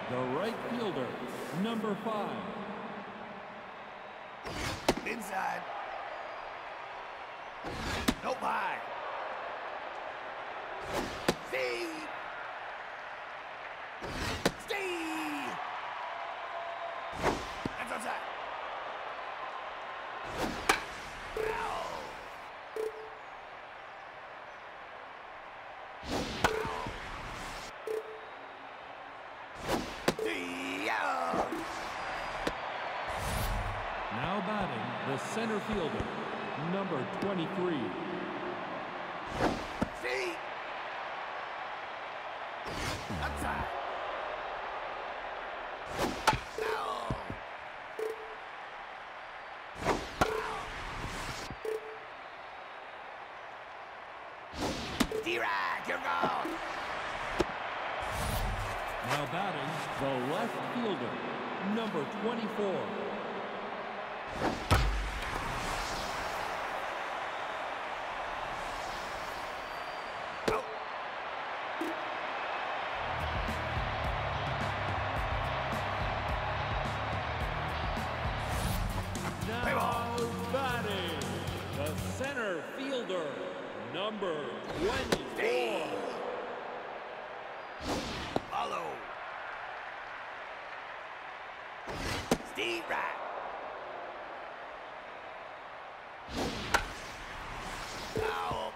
the right fielder, number 5. Inside. Nope, high. Steve! Steve! That's outside. Now batting, the center fielder, number 23. See? Outside. No. D-Rag, you're gone. Now batting, the left fielder, number 24. Now batting, the center fielder, number 24. Follow. Steve Rack. Foul.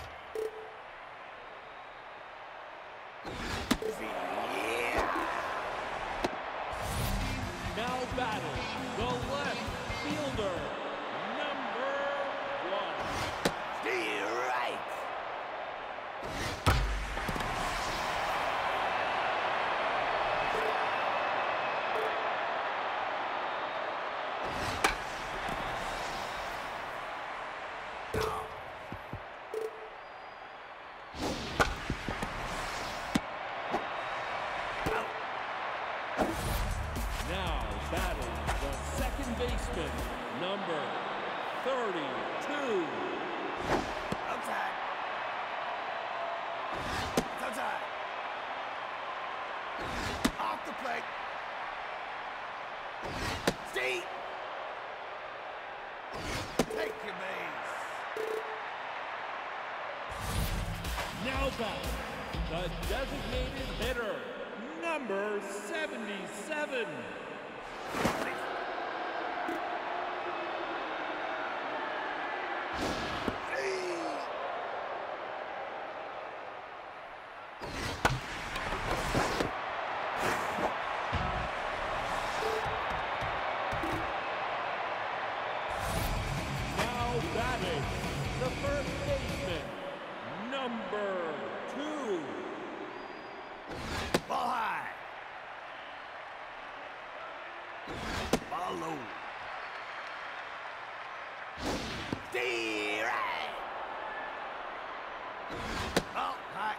Now batting, the left fielder, number 1. Steve Right. Now batting, the second baseman, number 32. Outside. It's outside. Off the plate. Steve. Take your base. Now batting, the designated hitter, number 77. Now batting, the first baseman, number 2. Ball high. Ball low. Steve Right. Ball high.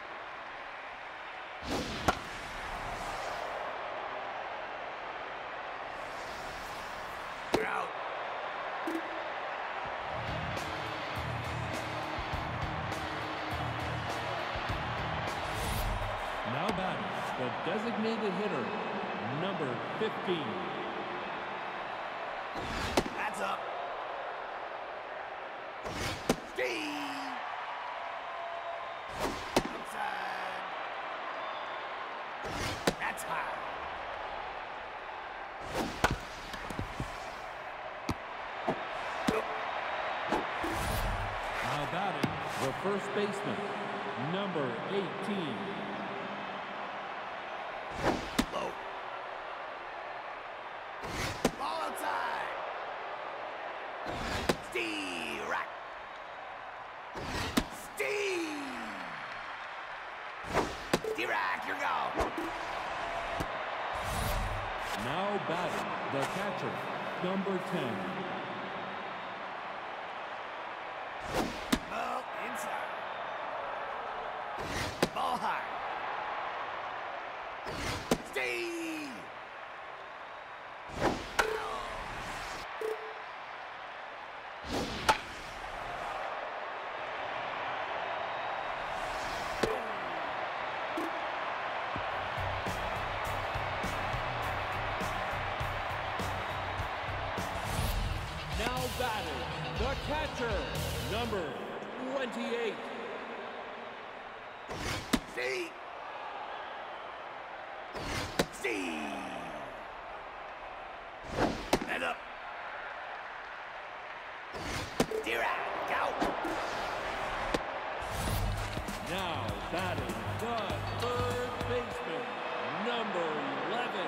You're out. Now batting, the designated hitter, number 15. That's up. Steve. Outside. That's high. Now batting, the first baseman, number 18. Low. Ball outside. Steve Rack. Steve. Steve Rack, you're gone. Now batting, the catcher, number 10. Ball inside. Ball high. Steve. catcher, number 28. Steve. Steve. Head up. Dirac, out. Now batting the third baseman, number 11.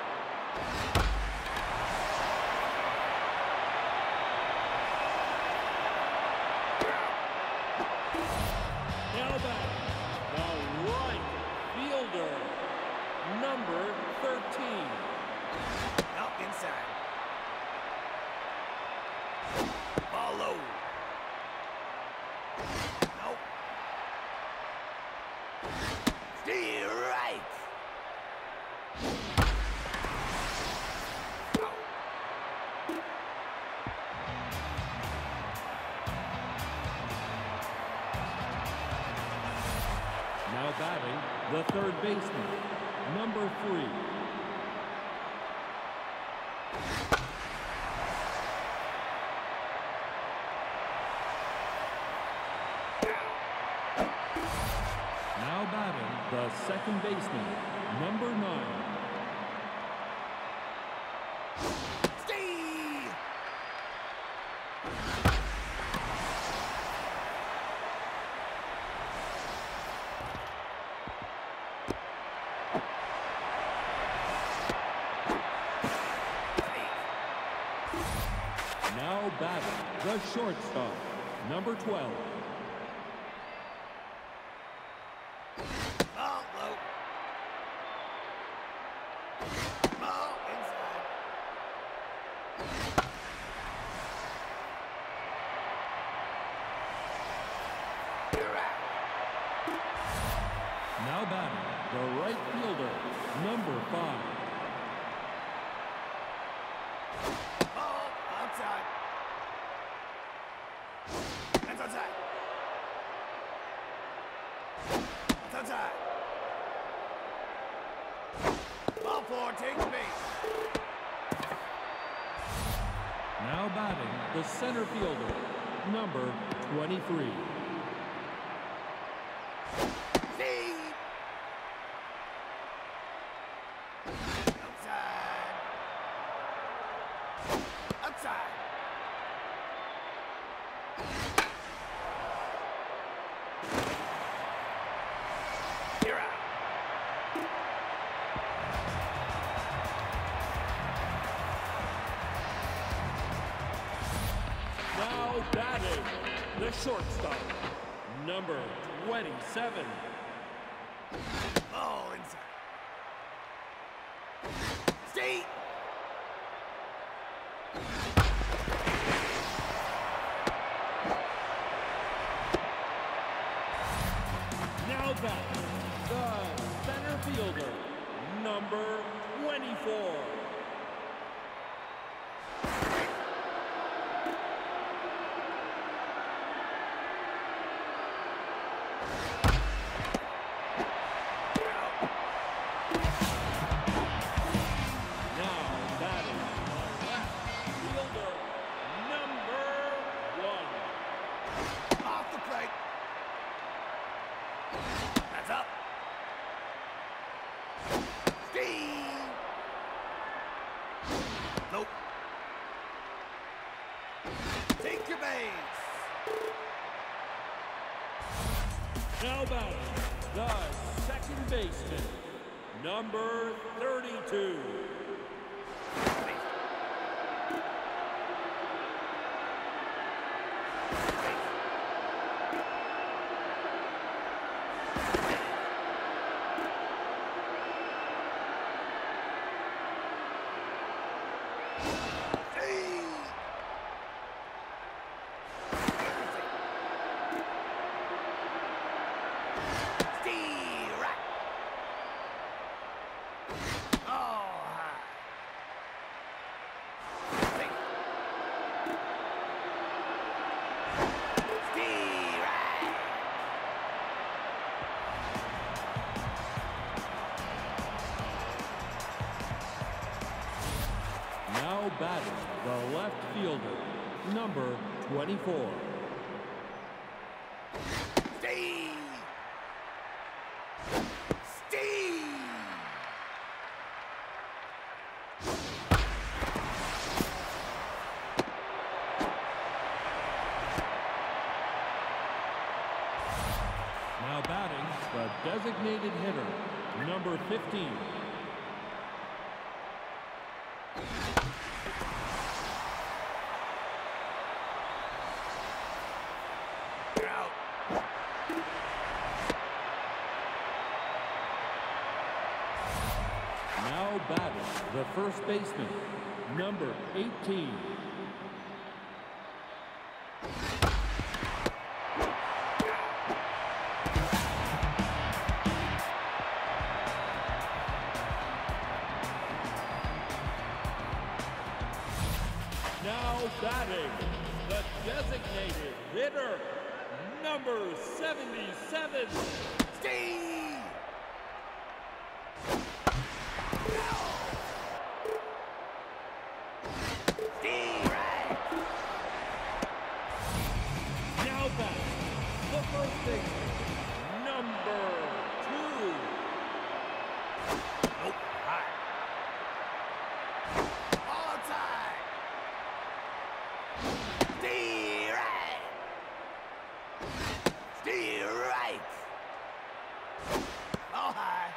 Now batting the right fielder, number 13. Out inside. Ball low. Nope. Stay right. Out. Now batting the third baseman, number 3. Now batting the second baseman, number 9. Steve. Now batting the shortstop, number 12. Ball low. Ball inside. Dirac. Now batting the right fielder, number 5. Ball outside. That's outside. That's outside. Ball 4, take the base. Now batting the center fielder, number 23. Steve. Outside. Outside. You're out. Now batting the shortstop, number 27. Ball inside. Steve. Now batting the center fielder, number 24. Now batting the left fielder, number 1. Off the plate. That's up. Steve. Nope. Take your base. Now batting the second baseman, number 32. Now batting the left fielder, number 24. Steve! Steve! Now batting, the designated hitter, number 15. You're out. Now batting, the first baseman, number 18. Now batting, the designated hitter, number 77. Steve! Steve! Right! Now batting, the first baseman, number 2. Nope. High. All time. Steve! Right! Steve! Right! All high.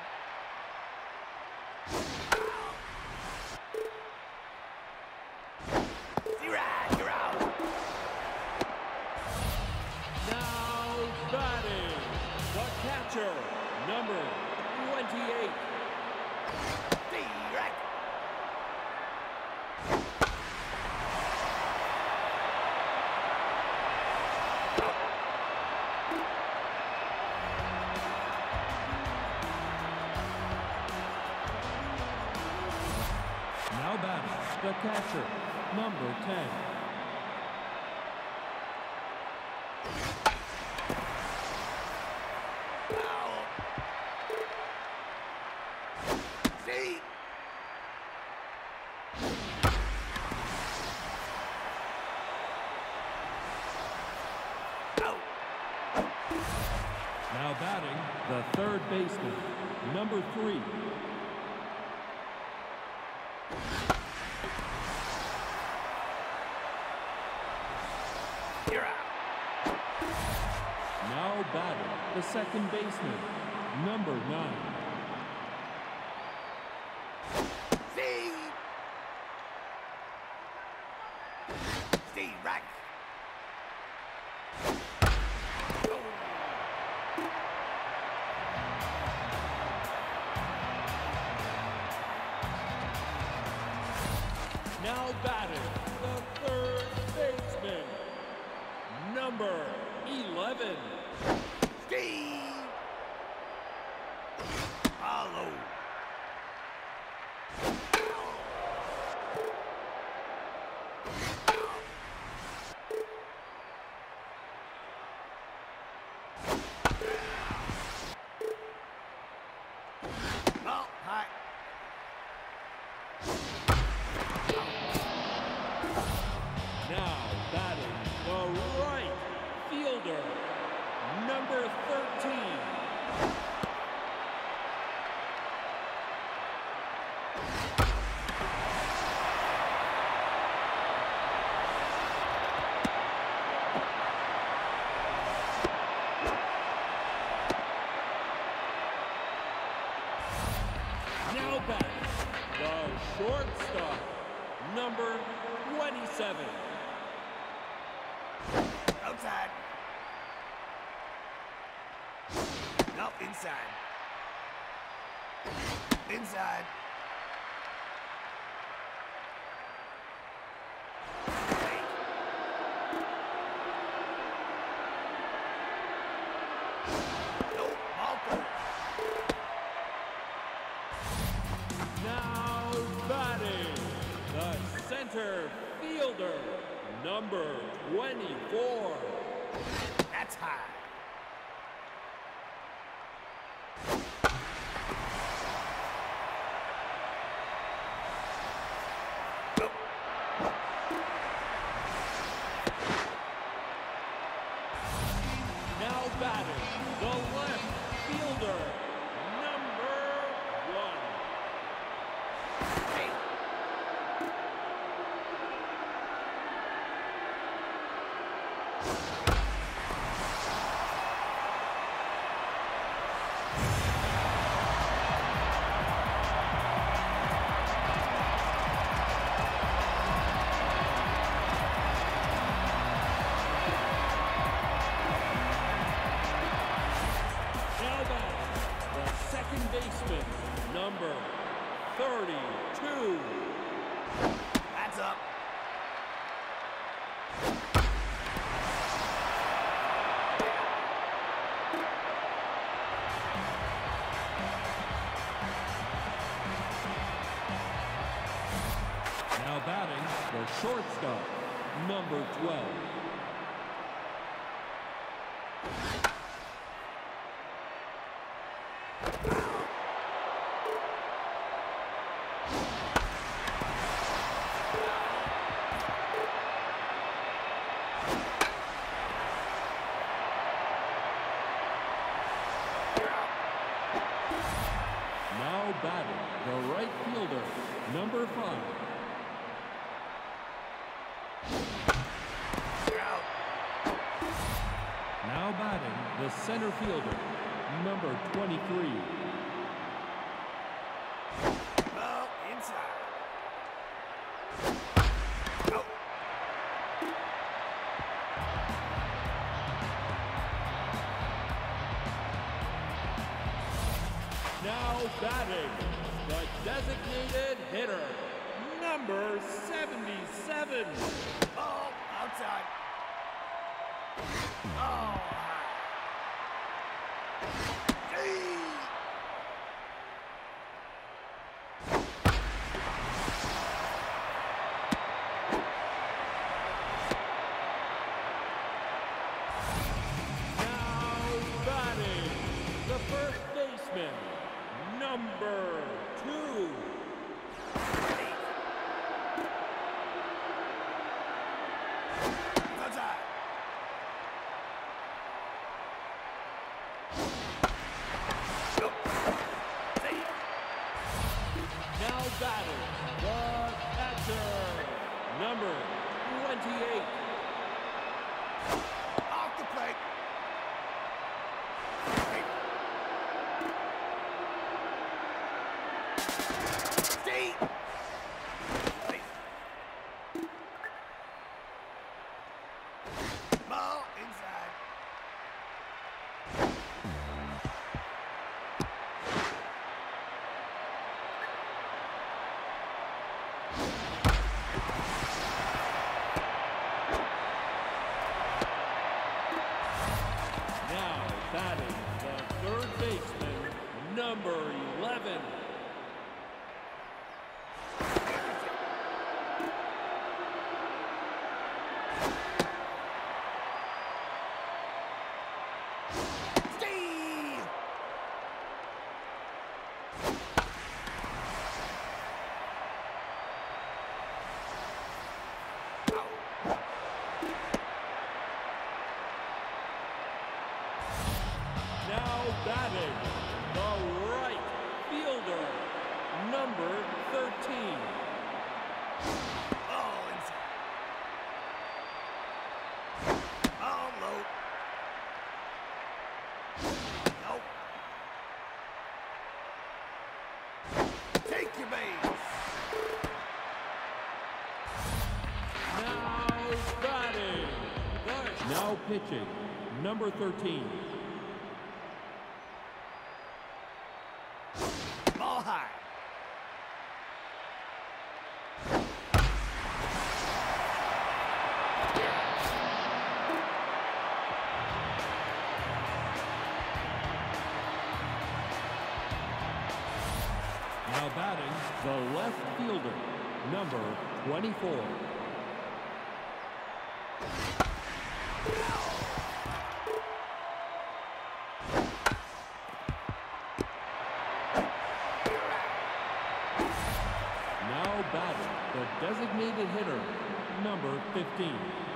Steve! Right! You're out. Now batting, the catcher, number 28. Steve! Right! Now batting, the catcher, number 10. Foul. Steve! Out. Now batting, the third baseman, number 3. You're out. Now batting, the second baseman, number 9. Steve! Steve, right. Oh. Now batting, the third baseman, number 11. Steve! Follow. Oh, hi. Now batting, the right fielder, number 13. Now batting, the shortstop, number 27. Outside. Nope, inside. Inside. Wait. Nope, Malcolm. Now batting, the center fielder, number 24. That's high. 32. That's up. Now batting, the shortstop, number 12. Now batting, the right fielder, number 5. Now batting, the center fielder, number 23. Oh, inside. Oh. Now batting, the designated hitter, number 77. Oh, outside. Oh. Gee. Now batting, the first baseman, number 2. Outside. Now batting, the catcher, number 28. Off the plate. Steve. Ball inside. Now batting, the third baseman, number 11. Steve. Now batting, the right fielder, number 13. Oh, inside. Oh, low. Nope. Take your base. Now batting, now pitching, number 13. Ball high. Now batting, the left fielder, number 24. Now batting, the designated hitter, number 15.